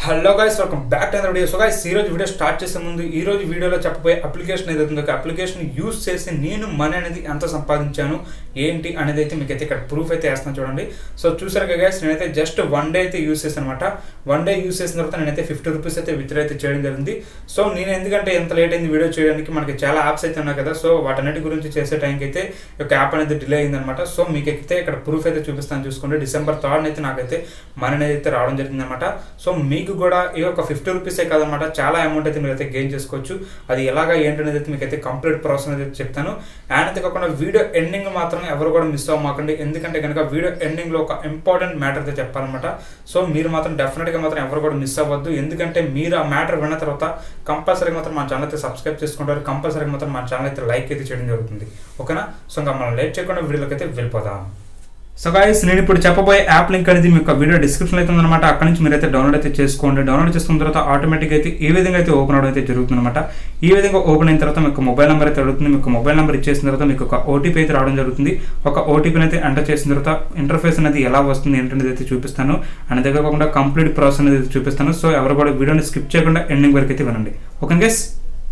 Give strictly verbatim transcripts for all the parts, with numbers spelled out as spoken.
Hello guys, welcome back to another video. So guys, ఈ రోజు video start చేసే ముందు ఈ రోజు వీడియోలో చెప్పబోయే అప్లికేషన్ ఏదైతే ఉందో అప్లికేషన్ యూస్ చేసి నేను మనీ అనేది ఎంత సంపాదించాను ఏంటి అనేది అయితే మీకు అయితే ఇక్కడ ప్రూఫ్ అయితే వేస్తాను చూడండి. సో చూసారు కదా గైస్, నేనైతే జస్ట్ వన్ డే అయితే యూస్ చేశాను అనమాట. వన్ డే యూస్ చేసిన తర్వాత నేనైతే ఫిఫ్టీ రూపీస్ అయితే విత్డ్రా అయితే చేయడం జరిగింది. సో నేను ఎందుకంటే ఎంత లేట్ అయింది వీడియో చేయడానికి, మనకి చాలా యాప్స్ అయితే ఉన్నాయి కదా. సో వాటన్నిటి గురించి చేసే టైంకి అయితే ఒక యాప్ అనేది డిలే అయింది అనమాట. సో మీకు అయితే ఇక్కడ ప్రూఫ్ అయితే చూపిస్తాను చూసుకోండి. డిసెంబర్ థర్డ్ అయితే నాకైతే మనీ అనేది అయితే రావడం జరిగింది అనమాట. సో మీకు కూడా ఈ ఒక ఫిఫ్టీ రూపీసే కాదనమాట, చాలా అమౌంట్ అయితే మీరు అయితే గెయిన్ చేసుకోవచ్చు. అది ఎలాగా ఏంటనేది అయితే మీకు అయితే కంప్లీట్ ప్రాసెస్ అయితే చెప్తాను. అండ్ అయితే కాకుండా వీడియో ఎండింగ్ మాత్రం ఎవరు కూడా మిస్ అవ్వమాకండి, ఎందుకంటే కనుక వీడియో ఎండింగ్ లో ఒక ఇంపార్టెంట్ మ్యాటర్ అయితే చెప్పాలన్నమాట. సో మీరు మాత్రం డెఫినెట్ గా మాత్రం ఎవరు కూడా మిస్ అవ్వద్దు, ఎందుకంటే మీరు ఆ మ్యాటర్ విన్న తర్వాత కంపల్సరీగా మాత్రం మా ఛానల్ అయితే సబ్స్క్రైబ్ చేసుకుంటారు, కంపల్సరీగా మాత్రం మా ఛానల్ అయితే లైక్ అయితే చేయడం జరుగుతుంది. ఓకేనా? సో ఇంకా మనం లేట్ చేయకుండా వీడియోలోకి అయితే వెళ్ళిపోదాం. సో గైస్, నేను ఇప్పుడు చెప్పబోయే యాప్ లింక్ అనేది మీకు వీడియో డిస్క్రిప్షన్ అయితే ఉందన్నమాట. అక్కడ నుంచి మీరు అయితే డౌన్లోడ్ అయితే చేసుకోండి. డౌన్లోడ్ చేసుకున్న తర్వాత ఆటోమేటిక్ అయితే ఈ విధంగా అయితే ఓపెన్ అవడం అయితే జరుగుతుంది అనమాట. ఈ విధంగా ఓపెన్ అయిన తర్వాత మీకు మొబైల్ నెంబర్ అయితే అడుగుతుంది. మీకు మొబైల్ నెంబర్ ఇచ్చేసిన తర్వాత మీకు ఒక ఓటీపీ అయితే రావడం జరుగుతుంది. ఒక ఓటీపీని అయితే ఎంటర్ చేసిన తర్వాత ఇంటర్ఫేస్ అనేది ఎలా వస్తుంది ఏంటనేది అయితే చూపిస్తాను. అండ్ దగ్గర కాకుండా కంప్లీట్ ప్రాసెస్ అనేది చూపిస్తాను. సో ఎవరు కూడా వీడియోని స్కిప్ చేయకుండా ఎండింగ్ వరకు అయితే వినండి. Okay guys?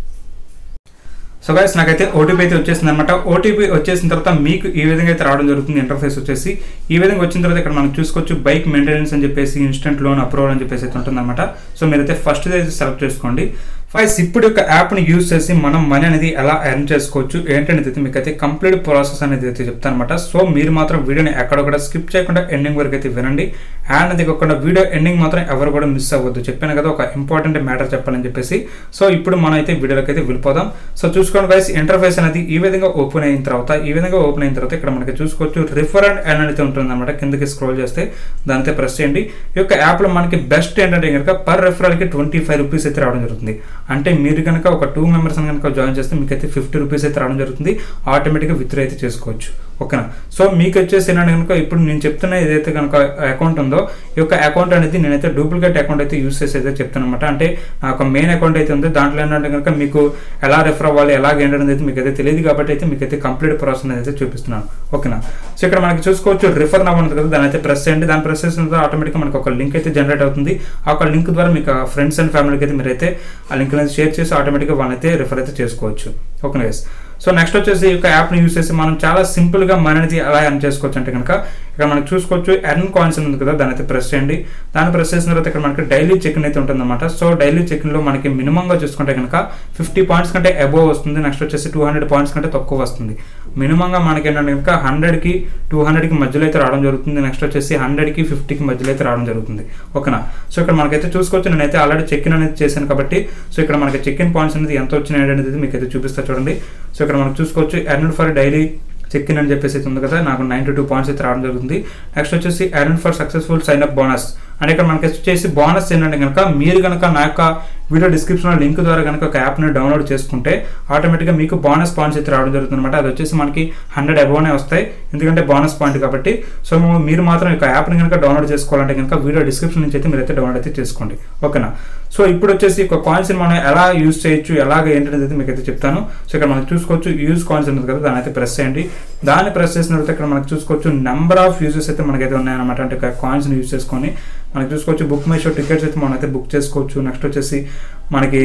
సో గైస్, నాకైతే ఓటీపీ అయితే వచ్చేసింది అనమాట. ఓటీపీ వచ్చేసిన తర్వాత మీకు ఈ విధంగా అయితే రావడం జరుగుతుంది. ఇంటర్ఫేస్ వచ్చేసి ఈ విధంగా వచ్చిన తర్వాత ఇక్కడ మనం చూసుకోవచ్చు బైక్ మెయింటెనెన్స్ అని చెప్పేసి ఇన్స్టెంట్ లోన్ అప్రూవల్ అని చెప్పేసి అయితే ఉంటుందన్నమాట. సో మీరైతే ఫస్ట్ అయితే సెలెక్ట్ చేసుకోండి. ఫైస్ ఇప్పుడు యొక్క యాప్ని యూజ్ చేసి మనం మనీ అనేది ఎలా ఎర్న్ చేసుకోవచ్చు ఏంటనేది అయితే మీకు అయితే కంప్లీట్ ప్రాసెస్ అనేది అయితే చెప్తాను అనమాట. సో మీరు మాత్రం వీడియోని ఎక్కడొక్కడ స్కిప్ చేయకుండా ఎండింగ్ వరకు అయితే వినండి. అండ్ అది కాకుండా వీడియో ఎండింగ్ మాత్రం ఎవరు కూడా మిస్ అవ్వద్దు, చెప్పాను కదా ఒక ఇంపార్టెంట్ మ్యాటర్ చెప్పాలని చెప్పేసి. సో ఇప్పుడు మనం అయితే వీడియోలోకి అయితే వెళ్ళిపోదాం. సో చూసుకోండి గైస్, ఇంటర్ఫేస్ అనేది ఈ విధంగా ఓపెన్ అయిన తర్వాత ఈ విధంగా ఓపెన్ అయిన తర్వాత ఇక్కడ మనకి చూసుకోవచ్చు రిఫర్ అండ్ ఎర్న్ అయితే ఉంటుంది అనమాట. కిందకి స్క్రోల్ చేస్తే దానితో ప్రెస్ చేయండి. ఈ యొక్క యాప్లో మనకి బెస్ట్ ఏంటంటే కనుక పర్ రెఫరల్కి ట్వంటీ ఫైవ్ రూపీస్ అయితే రావడం జరుగుతుంది. అంటే మీరు కనుక ఒక టూ మెంబర్స్ కనుక జాయిన్ చేస్తే మీకు అయితే ఫిఫ్టీ రూపీస్ అయితే రావడం జరుగుతుంది. ఆటోమేటిక్గా విత్డ్రా అయితే చేసుకోవచ్చు. ఓకేనా? సో మీకు వచ్చేసి ఏంటంటే కనుక ఇప్పుడు నేను చెప్తున్న ఏదైతే కనుక అకౌంట్ ఉందో ఈ యొక్క అకౌంట్ అనేది నేనైతే డూప్లికేట్ అకౌంట్ అయితే యూస్ చేసి అయితే చెప్తాను అనమాట. అంటే నాకు మెయిన్ అకౌంట్ అయితే ఉంది, దాంట్లో ఏంటంటే కనుక మీకు ఎలా రెఫర్ అవ్వాలి ఎలాగ ఏంటనేది అయితే మీకు అయితే తెలియదు కాబట్టి అయితే మీకు అయితే కంప్లీట్ ప్రాసెస్ అయితే చూపిస్తున్నాను. ఓకేనా? సో ఇక్కడ మనకి చూసుకోవచ్చు రిఫర్ నవ్ ఉంటుంది కదా, దాని అయితే ప్రెస్ చేయండి. దాని ప్రెస్ చేసిన తర్వాత ఆటోమేటిక్గా మనకు ఒక లింక్ అయితే జనరేట్ అవుతుంది. ఆ ఒక లింక్ ద్వారా మీకు ఫ్రెండ్స్ అండ్ ఫ్యామిలీకి అయితే మీరైతే ఆ లింక్ అనేది షేర్ చేసి ఆటోమేటిక్గా వాళ్ళైతే రిఫర్ అయితే చేసుకోవచ్చు. ఓకే గైస్, సో నెక్స్ట్ వచ్చేసి ఈ యొక్క యాప్ని యూస్ చేసి మనం చాలా సింపుల్గా మనీ అనేది ఎలా ఎర్న్ చేసుకోవచ్చు అంటే కనుక ఇక్కడ మనకి చూసుకోవచ్చు ఎర్న్ కాయిన్స్ ఉంది కదా, దాని అయితే ప్రెస్ చేయండి. దాన్ని ప్రెస్ చేసిన తర్వాత ఇక్కడ మనకి డైలీ చెక్ ఇన్ అయితే ఉంటుంది అనమాట. సో డైలీ చెక్ ఇన్లో మనకి మినిమంగా చూసుకుంటే కనుక ఫిఫ్టీ పాయింట్స్ కంటే అబోవ్ వస్తుంది. నెక్స్ట్ వచ్చేసి టూ హండ్రెడ్ పాయింట్స్ కంటే తక్కువ వస్తుంది. మినిమంగా మనకి ఏంటంటే కనుక హండ్రెడ్కి టూ హండ్రెడ్కి మధ్యలో అయితే రావడం జరుగుతుంది. నెక్స్ట్ వచ్చేసి హండ్రెడ్కి ఫిఫ్టీకి మధ్యలో అయితే రావడం జరుగుతుంది. ఓకేనా? సో ఇక్కడ మనకైతే చూసుకోవచ్చు నేనైతే ఆల్రెడీ చెక్ ఇన్ అనేది చేశాను కాబట్టి సో ఇక్కడ మనకి చెక్ ఇన్ పాయింట్స్ అనేది ఎంత వచ్చినాయి అనేది మీకు అయితే చూపిస్తా చూడండి. సో ఇక్కడ మనం చూసుకోవచ్చు earn for daily check in అని చెప్పేసి అయితే ఉంది కదా, నాకు నైంటీ టూ పాయింట్స్ అయితే రావడం జరుగుతుంది. నెక్స్ట్ వచ్చేసి earn for successful sign up bonus అంటే ఇక్కడ మనకి వచ్చేసి బోనస్ ఏంటంటే కనుక మీరు కనుక నా యొక్క వీడియో డిస్క్రిప్షన్లో లింక్ ద్వారా కనుక ఒక యాప్ని డౌన్లోడ్ చేసుకుంటే ఆటోమేటిక్గా మీకు బోనస్ పాయింట్స్ అయితే రావడం జరుగుతుంది అనమాట. అది వచ్చేసి మనకి హండ్రెడ్ అబోనే వస్తాయి, ఎందుకంటే బోనస్ పాయింట్ కాబట్టి. సో మీరు మాత్రం ఈ యాప్ని కనుక డౌన్లోడ్ చేసుకోవాలంటే కనుక వీడియో డిస్క్రిప్షన్ నుంచి అయితే మీరైతే డౌన్లోడ్ అయితే చేసుకోండి. ఓకేనా? సో ఇప్పుడు వచ్చేసి ఒక కాయిన్స్ని మనం ఎలా యూజ్ చేయొచ్చు ఎలాగ ఏంటనేది అయితే మీకు అయితే చెప్తాను. సో ఇక్కడ మనం చూసుకోవచ్చు యూజ్ కాయిన్స్ ఉంటుంది కదా, దాని అయితే ప్రెస్ చేయండి. దాన్ని ప్రెస్ చేసిన తర్వాత ఇక్కడ మనకు చూసుకోవచ్చు నెంబర్ ఆఫ్ యూజెస్ అయితే మనకైతే ఉన్నాయన్నమాట. అంటే కాయిన్స్ని యూజ్ చేసుకొని మనకి చూసుకోవచ్చు బుక్ మై షో టికెట్స్ అయితే మనం అయితే బుక్ చేసుకోవచ్చు. నెక్స్ట్ వచ్చేసి మనకి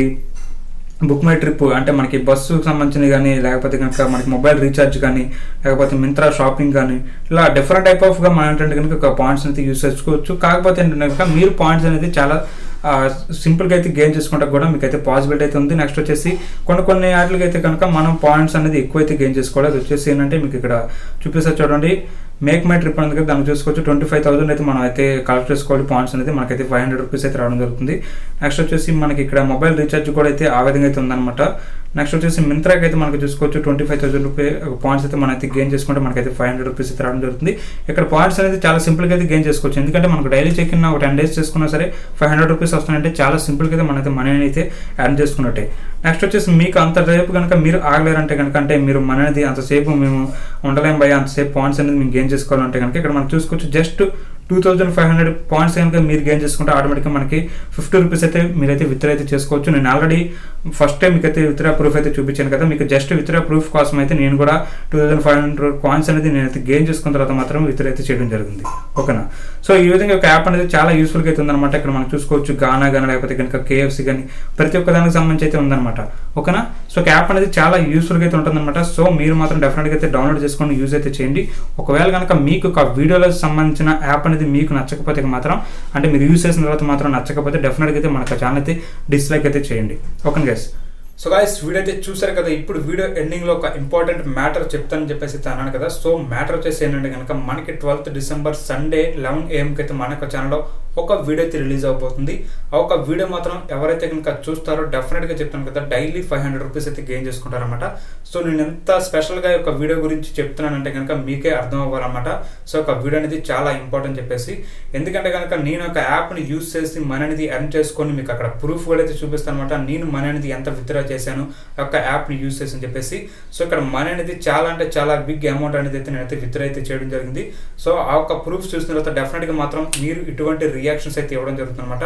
బుక్ మై ట్రిప్ అంటే మనకి బస్సుకు సంబంధించినవి కానీ లేకపోతే కనుక మనకి మొబైల్ రీఛార్జ్ కానీ లేకపోతే మింత్రా షాపింగ్ కానీ ఇలా డిఫరెంట్ టైప్ ఆఫ్గా మనం ఏంటంటే కనుక పాయింట్స్ అయితే యూజ్ చేసుకోవచ్చు. కాకపోతే ఏంటంటే కనుక మీరు పాయింట్స్ అనేది చాలా సింపుల్గా అయితే గెయిన్ చేసుకుంటే కూడా మీకు అయితే పాసిబిలిటీ అయితే ఉంది. నెక్స్ట్ వచ్చేసి కొన్ని కొన్ని వాటికి అయితే కనుక మనం పాయింట్స్ అనేది ఎక్కువైతే గెయిన్ చేసుకోవాలి. అది వచ్చేసి ఏంటంటే మీకు ఇక్కడ చూపిస్తా చూడండి మేక్ మై ట్రిప్ అనేది దాన్ని చూసుకోవచ్చు ట్వంటీ ఫైవ్ థౌసండ్ అయితే మనం అయితే కలెక్ట్ చేసుకోవాలి. పాయింట్స్ అనేది మనకైతే ఫైవ్ హండ్రెడ్ రూపీస్ అయితే రావడం జరుగుతుంది. నెక్స్ట్ వచ్చేసి మనకి ఇక్కడ మొబైల్ రీఛార్జ్ కూడా అయితే ఆ విధంగా అయితే ఉందన్నమాట. నెక్స్ట్ వచ్చేసి మింత్రాకి అయితే మనకి చూసుకోవచ్చు twenty five thousand rupee points అయితే మనం అయితే గెయిన్ చేసుకుంటే మనకైతే ఫైవ్ హండ్రెడ్ రూపీస్ అయితే రావడం జరుగుతుంది. ఇక్కడ పాయింట్స్ అనేది చాలా సింపుల్గా అయితే గెయిన్ చేసుకోవచ్చు, ఎందుకంటే మనకు డైలీ చెక్ ఇన్ ఒక టెన్ డేస్ చేసుకున్నా సరే ఫైవ్ హండ్రెడ్ రూపీస్ వస్తున్నాయంటే చాలా సింపుల్గా అయితే మనైతే మనీ అయితే ఎర్న్ చేసుకున్నట్టే. నెక్స్ట్ వచ్చేసి మీకు అంతసేపు కనుక మీరు ఆగలేరంటే కనుక అంటే మీరు మనీ అనేది అంతసేపు మేము ఉండలేం భయ అంతసేపు పాయింట్స్ అనేది మేము గెయిన్ చేసుకోవాలంటే కనుక ఇక్కడ మనం చూసుకోవచ్చు just two thousand five hundred points కనుక మీరు గెయిన్ చేసుకుంటే ఆటోమేటిక్గా మనకి ఫిఫ్టీ రూపీస్ అయితే మీరైతే విత్డ్రా అయితే చేసుకోవచ్చు. నేను ఆల్రెడీ ఫస్ట్ టైం మీకు అయితే విత్డ్రా ప్రూఫ్ అయితే చూపించాను కదా, మీకు జస్ట్ విత్డ్రా ప్రూఫ్ కోసం అయితే నేను కూడా two thousand five hundred coins అనేది నేనైతే గెయిన్ చేసుకున్న తర్వాత మాత్రం విత్డ్రా అయితే చేయడం జరిగింది. ఓకేనా. సో ఈ విధంగా ఒక యాప్ అనేది చాలా యూస్ఫుల్గా అయితే ఉందన్నమాట. ఇక్కడ మనం చూసుకోవచ్చు గానా కానీ లేకపోతే కనుక కేఎఫ్సి కానీ ప్రతి ఒక్క దానికి సంబంధించి అయితే ఉందన్నమాట. ఓకేనా. సో యాప్ అనేది చాలా యూస్ఫుల్గా అయితే ఉంటుందన్నమాట. సో మీరు మాత్రం డెఫినెట్గా అయితే డౌన్లోడ్ చేసుకొని యూజ్ అయితే చేయండి. ఒకవేళ కనుక మీకు ఒక వీడియోలో సంబంధించిన యాప్ అనేది మీకు నచ్చకపోతే మాత్రం, అంటే మీరు యూజ్ చేసిన తర్వాత మాత్రం నచ్చకపోతే డెఫినెట్గా అయితే మనకు ఛానల్ అయితే డిస్లైక్ అయితే చేయండి. Okay guys. So guys video అయితే చూసారు కదా. ఇప్పుడు వీడియో ఎండింగ్లో ఒక ఇంపార్టెంట్ మ్యాటర్ చెప్తానని చెప్పేసి అన్నాను కదా. సో మ్యాటర్ వచ్చేసి ఏంటంటే కనుక మనకి ట్వెల్త్ డిసెంబర్ సండే లెవెన్ ఏఎంకి అయితే మన యొక్క ఛానల్లో ఒక వీడియో అయితే రిలీజ్ అవబోతుంది. ఆ ఒక వీడియో మాత్రం ఎవరైతే కనుక చూస్తారో డెఫినెట్గా చెప్తాను కదా, డైలీ ఫైవ్ హండ్రెడ్ రూపీస్ అయితే గెయిన్ చేసుకుంటారనమాట. సో నేను ఎంత స్పెషల్గా ఒక వీడియో గురించి చెప్తున్నానంటే కనుక మీకే అర్థం అవ్వాలన్నమాట. సో ఒక వీడియో అనేది చాలా ఇంపార్టెంట్ చెప్పేసి, ఎందుకంటే కనుక నేను ఒక యాప్ని యూజ్ చేసి మనీ అనేది ఎర్న్ చేసుకొని మీకు అక్కడ ప్రూఫ్ కూడా అయితే చూపిస్తాను అనమాట. నేను మనీ అనేది ఎంత విత్డ్రా చేశాను ఒక యాప్ని యూజ్ చేసి అని చెప్పేసి. సో ఇక్కడ మనీ అనేది చాలా అంటే చాలా బిగ్ అమౌంట్ అనేది అయితే నేనైతే విత్డ్రా అయితే చేయడం జరిగింది. సో ఆ ఒక ప్రూఫ్ చూసిన తర్వాత డెఫినెట్గా మాత్రం మీరు ఇటువంటి రియాక్షన్స్ అయితే ఇవ్వడం జరుగుతుంది అనమాట.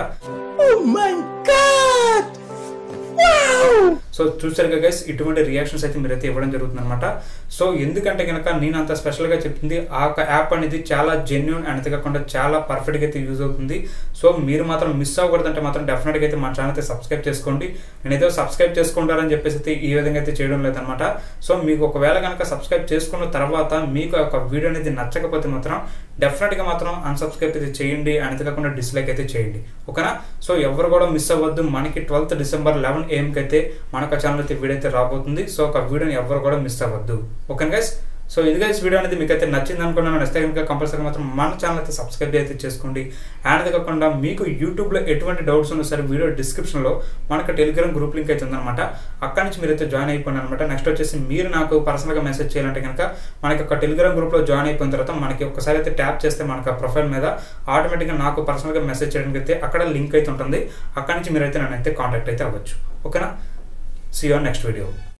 సో చూసారుగా గైస్, ఇటువంటి రియాక్షన్స్ అయితే మీరైతే ఇవ్వడం జరుగుతుంది అనమాట. సో ఎందుకంటే కనుక నేను అంత స్పెషల్గా చెప్తుంది ఆ యాప్ అనేది చాలా జెన్యూన్ అనేది కాకుండా చాలా పర్ఫెక్ట్గా అయితే యూజ్ అవుతుంది. సో మీరు మాత్రం మిస్ అవ్వకూడదంటే మాత్రం డెఫినెట్గా అయితే మా ఛానల్ అయితే సబ్స్క్రైబ్ చేసుకోండి. నేను ఏదో సబ్స్క్రైబ్ చేసుకుంటారని చెప్పేసి అయితే ఈ విధంగా అయితే చేయడం లేదనమాట. సో మీకు ఒకవేళ కనుక సబ్స్క్రైబ్ చేసుకున్న తర్వాత మీకు ఒక వీడియో అనేది నచ్చకపోతే మాత్రం డెఫినెట్గా మాత్రం అన్సబ్స్క్రైబ్ అయితే చేయండి, అనేది కాకుండా డిస్లైక్ అయితే చేయండి. ఓకేనా. సో ఎవరు కూడా మిస్ అవ్వద్దు. మనకి ట్వెల్త్ డిసెంబర్ లెవెన్ ఏఎంకి అయితే మనకు ఛానల్ అయితే వీడియో అయితే రాబోతుంది. సో ఒక వీడియోని ఎవరు కూడా మిస్ అవ్వద్దు. Okay guys. సో ఇది గైస్ వీడియో అనేది మీకు అయితే నచ్చింది అనుకున్నాను. నచ్చితే కనుక కంపల్సరీ మాత్రం మన ఛానల్ అయితే సబ్స్క్రైబ్ అయితే చేసుకోండి. అండ్ కాకుండా మీకు యూట్యూబ్లో ఎటువంటి డౌట్స్ ఉన్నా సరే వీడియో డిస్క్రిప్షన్లో మనకు టెలిగ్రామ్ గ్రూప్ లింక్ అయితే ఉందన్నమాట. అక్కడి నుంచి మీరైతే జాయిన్ అయిపోయిన అనమాట. నెక్స్ట్ వచ్చేసి మీరు నాకు పర్సనల్గా మెసేజ్ చేయాలంటే కనుక మనకి ఒక టెలిగ్రామ్ గ్రూప్లో జాయిన్ అయిపోయిన తర్వాత మనకి ఒకసారి అయితే ట్యాప్ చేస్తే మనకు ప్రొఫైల్ మీద ఆటోమేటిక్గా నాకు పర్సనల్గా మెసేజ్ చేయడానికి అయితే అక్కడ లింక్ అయితే ఉంటుంది. అక్కడి నుంచి మీరైతే నన్ను అయితే కాంటాక్ట్ అయితే అవ్వచ్చు. ఓకేనా. See you on next video.